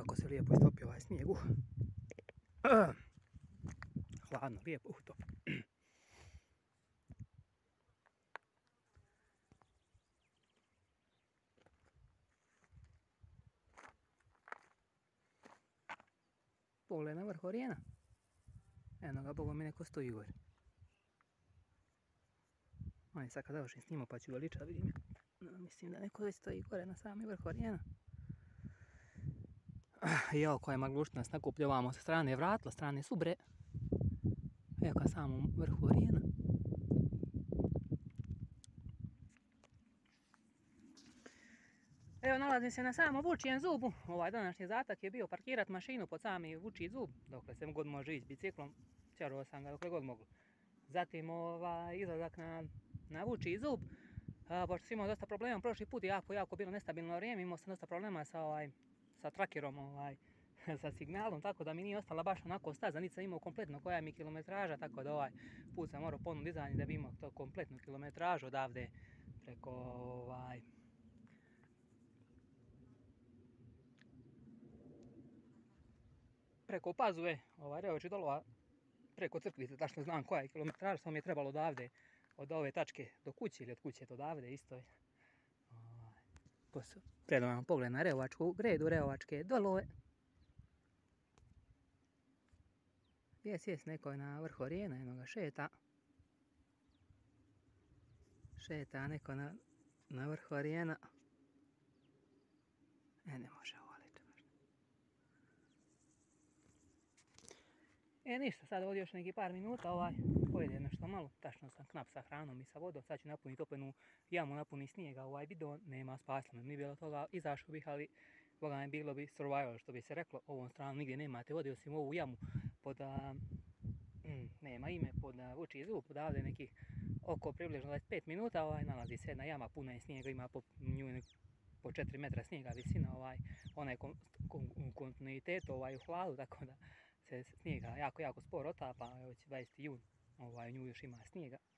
kako se lijepo istopio ovaj snijeg. Hladno, lijepo utop. Pogledaj na vrh orijena. Eno ga, Boga mi neko stoji gore. Aj, sad kad završim snimao pa ću ga liča, vidim. Mislim da neko već stoji gore na sami vrh orijena. Evo koja je magluština nas nakupljavamo sa strane vratla, strane Subre. Evo ka samom vrhu orijena. Evo nalazim se na samom Vučijem zubu. Ovaj današnji zadatak je bio parkirati mašinu pod sami Vučiji zub. Dokle se god može ići biciklom. Ćerao sam ga dokle god moglo. Zatim izlazak na Vučiji zub. Pošto sam imao dosta problema, prošli put je jako bilo nestabilno vrijeme, imao sam dosta problema sa trakerom, sa signalom, tako da mi nije ostala baš onako staza, niti sam imao kompletno koja mi kilometraža, tako da ovaj put sam morao ponovno dizanje da bi imao to kompletnu kilometražu odavde preko Pazove, Reovačkih dolova, preko Crkvice, tačno znam koja je kilometraža, samo mi je trebalo odavde, od ove tačke do kuće ili od kuće do odavde, isto je. Predam vam pogled na Reovačku gredu, Reovačke dolove. Jes, neko je na vrhu orijena, jedno ga šeta. Šeta neko na vrhu orijena. Ne može ovo liče baš. Ništa, sad ovdje još neki par minuta, pojede nešto malo, tačno sam knap sa hranom i sa vodom, sad ću napuniti openu jamu, napuni snijega, bidon, nema spasla, nije bilo toga, izašao bih, ali Boga mi bilo bi survival, što bi se reklo, ovom stranu nigdje nemate vode, osim ovu jamu nema ime, pod Vučiji zub, odavde nekih oko približno 25 minuta, nalazi se jedna jama, puna je snijega, ima po nju po 4 metra snijega visina, ona je u kontinuitetu, u hladu, tako da se snijega jako sporo otapa, evo će 20. jun, u nju još ima snijega.